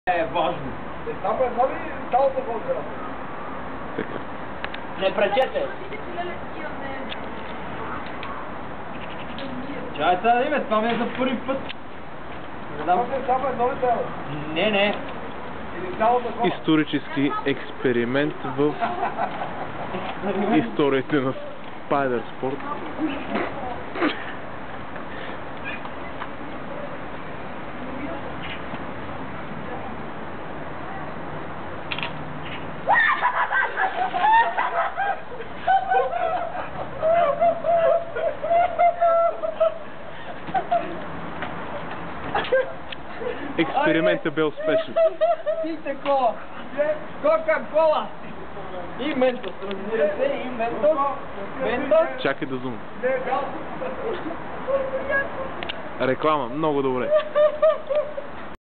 Е важно. Само едно ли цялата гонка? Така. Не пречете. Чай сега да име, това ми е за първи път. Само едно ли трябва? Не. Или цялата гонка? Исторически експеримент в историите на Spider Sport. Експериментът бе успешен. И такова. Кока-кола. И Mentos, разбира се, и Mentos. Чакай да зум. Реклама, много добре.